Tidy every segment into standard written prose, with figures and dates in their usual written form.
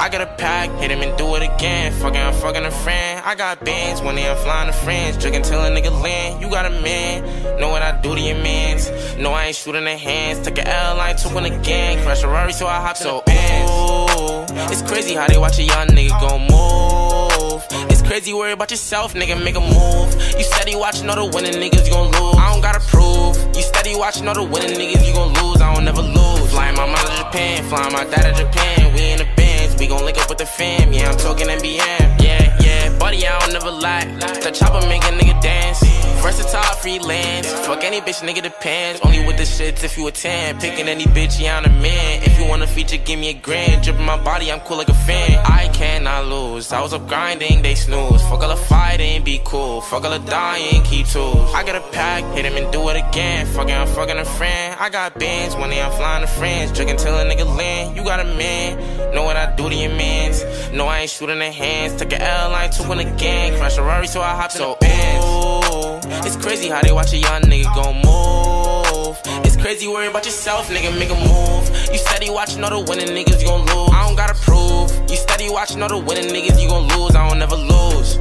I got a pack, hit him and do it again. I'm fucking a friend. I got bands when I'm flying to friends. Drinking till a nigga land. You got a man, know what I do to your mans. No, I ain't shooting the hands. Took a L, I ain't took one again. Crash a Rari, so I hop in the Benz. It's crazy how they watch a young nigga go move. It's crazy, worry about yourself, nigga, make a move. You steady watching all the winning niggas, you gon' lose. I don't gotta prove. You steady watching all the winning niggas, you gon' lose. I don't never lose. Flying my mom to Japan, flying my dad to Japan. We in the bands, we gon' link up with the fam. Yeah, I'm talking NBM. Yeah, buddy, I don't never lie. The chopper make a nigga dance. Versatile freelance. Fuck any bitch, nigga, depends. Only with the shits if you a 10. Picking any bitch, yeah, I'm a man. If you want a feature, give me a grand. Dripping my body, I'm cool like a fan. I cannot lose. I was up grinding, they snooze. Fuck all the fighting, be cool. Fuck all the dying, keep tools. I got a pack, hit him and do it again. I'm fucking a friend. I got bands when I'm flying to friends. Drinking till a nigga land. You got a man, know what I do to your mans. No, I ain't shooting the hands. Took a L, I ain't took one again. Crash a Rari, so I hop in the Benz. It's crazy how they watch a young nigga go move. It's crazy, worry about yourself, nigga, make a move. You steady watching all the winning niggas, you gon' lose. I don't gotta prove. You steady watching all the winning niggas, you gon' lose. I don't never lose.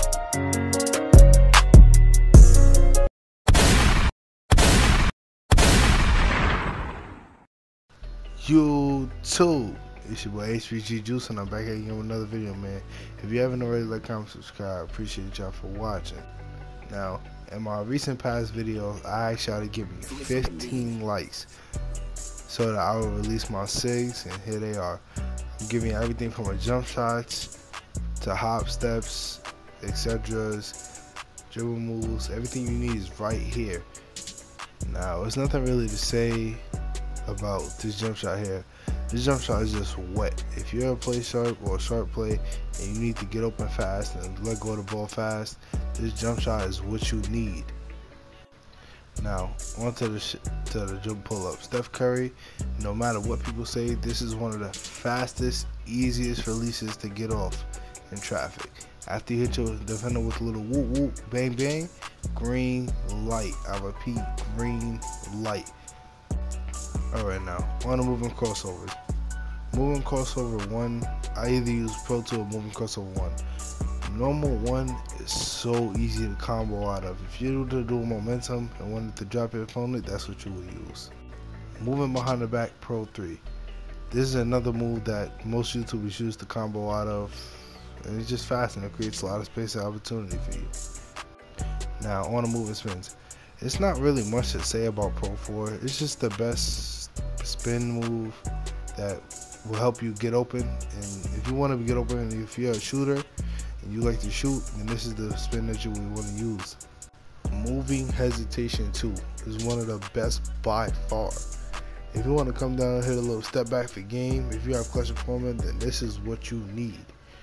YouTube, it's your boy HBG Juice, and I'm back again with another video, man. If you haven't already, like, comment, subscribe. Appreciate y'all for watching. Now, in my recent past videos, I asked y'all to give me 15 likes so that I will release my SIGs, and here they are. I'm giving you everything from a jump shots to hop steps, etc., dribble moves. Everything you need is right here. Now, there's nothing really to say about this jump shot here. This jump shot is just wet. If you're a play sharp or a sharp play and you need to get open fast and let go of the ball fast, this jump shot is what you need. Now on to the dribble pull up. Steph Curry, no matter what people say, this is one of the fastest, easiest releases to get off in traffic. After you hit your defender with a little whoop whoop, bang bang, green light. I repeat, green light. Alright, now on to moving crossovers. Moving crossover 1, I either use Pro 2 or moving crossover 1. Normal 1 is so easy to combo out of. If you do momentum and wanted to drop your opponent, that's what you will use. Moving behind the back, Pro 3. This is another move that most YouTubers use to combo out of, and it's just fast and it creates a lot of space and opportunity for you. Now on to moving spins. It's not really much to say about Pro 4. It's just the best spin move that will help you get open. And if you want to get open, and if you're a shooter and you like to shoot, then this is the spin that you would want to use. Moving hesitation 2 is one of the best by far. If you want to come down and hit a little step back for game, if you have clutch performance, then this is what you need.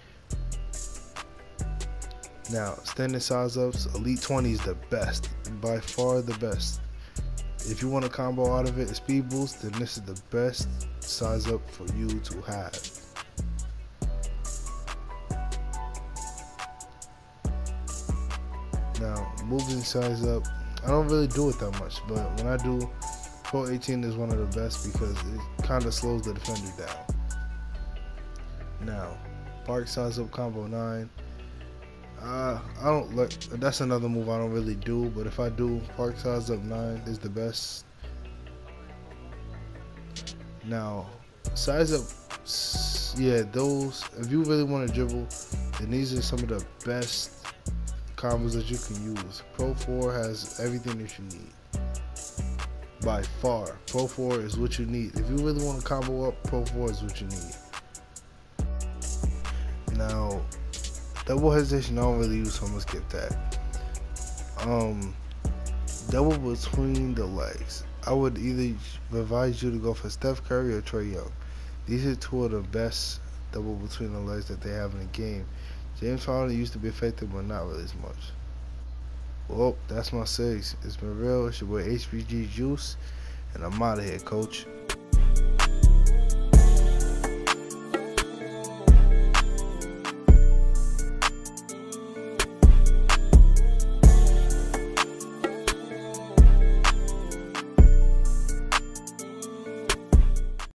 Now, standing size ups, Elite 20 is the best, by far the best. If you want a combo out of it, a speed boost, then this is the best size up for you to have. Now, moving size up, I don't really do it that much, but when I do, Pro 18 is one of the best because it kind of slows the defender down. Now, park size up combo 9. I don't like, that's another move I don't really do, but if I do, park size up 9 is the best. Now size up, yeah, those, if you really want to dribble, then these are some of the best combos that you can use. Pro 4 has everything that you need by far. Pro 4 is what you need. If you really want to combo up, Pro 4 is what you need. Now double hesitation I don't really use, so I'm gonna skip that. Double between the legs. I would either advise you to go for Steph Curry or Trae Young. These are two of the best double between the legs that they have in the game. James Harden used to be effective, but not really as much. Well, that's my 6. It's been real. It's your boy HBG Juice, and I'm out of here, coach.